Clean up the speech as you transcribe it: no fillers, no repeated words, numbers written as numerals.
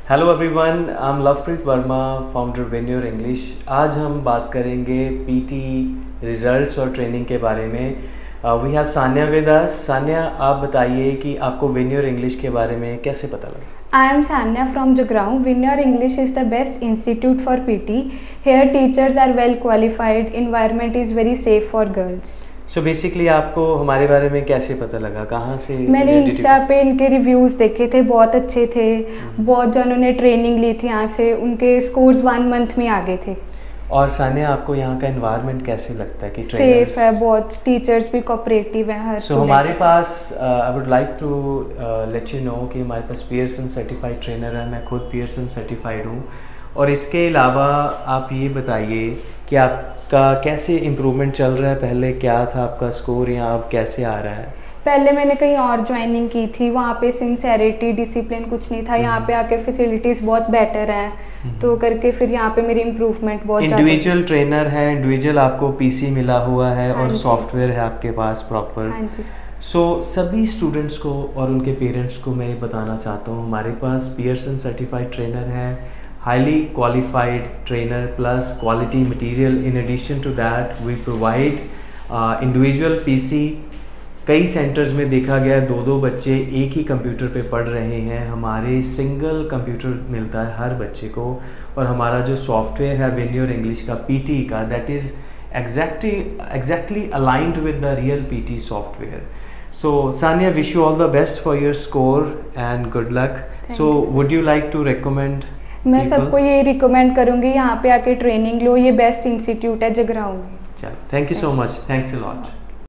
Hello everyone, I am Lovepreet Verma, founder Venyor English. आज हम बात करेंगे पीटी रिजल्ट्स और ट्रेनिंग के बारे में। We have Saniya with us. Saniya, आप बताइए कि आपको वेन्योर इंग्लिश के बारे में कैसे पता लगा? I am Sanya from Jugaon. Vineyard English is the best institute for PT. Here teachers are well qualified. Environment is very safe for girls. So basically आपको हमारे बारे में कैसे पता लगा, कहाँ से? मैंने इंस्टा पे इनके रिव्यूज़ देखे थे, बहुत अच्छे थे। बहुत जनों ने ट्रेनिंग ली थी यहाँ से, उनके स्कोर्स 1 मंथ में आ गए थे। और सान्या, आपको यहाँ का एनवायरनमेंट कैसे लगता है? कि सेफ है बहुत, टीचर्स भी कोऑपरेटिव हैं हर। सो हमारे पास I would like to let you know कि हमारे पास पियर्सन सर्टिफाइड ट्रेनर है। मैं खुद पियर्सन सर्टिफाइड हूँ। और इसके अलावा आप ये बताइए कि आपका कैसे इम्प्रूवमेंट चल रहा है? पहले क्या था आपका स्कोर या अब कैसे आ रहा है? पहले मैंने कहीं और ज्वाइनिंग की थी, वहाँ पे सिंसेरिटी डिसिप्लिन कुछ नहीं था। यहाँ पे आके फैसिलिटीज़ बहुत बेटर हैं, तो करके फिर यहाँ पे मेरी इम्प्रूवमेंट बहुत ज़्यादा। इंडिविजुअल ट्रेनर है, इंडिविजुअल आपको पीसी मिला हुआ है और सॉफ्टवेयर है आपके पास प्रॉपर। हाँ जी। सो सभी स्टूडेंट्स को और उनके पेरेंट्स को मैं ये बताना चाहता हूँ, हमारे पास पियर्सन सर्टिफाइड ट्रेनर है, highly qualified trainer plus quality material. In addition to that we provide individual PC. कई सेंटर्स में देखा गया 2-2 बच्चे एक ही कंप्यूटर पे पढ़ रहे हैं। हमारे सिंगल कंप्यूटर मिलता है हर बच्चे को। और हमारा जो सॉफ्टवेयर है वेन्योर इंग्लिश का पीटी का, that is exactly aligned with the real PT software. So Sanya, wish you all the best for your score and good luck. So would you like to recommend? मैं सबको ये recommend करूँगी यहाँ पे आके training लो, ये best institute है जगराऊँ में। चलो, thank you so much, thanks a lot.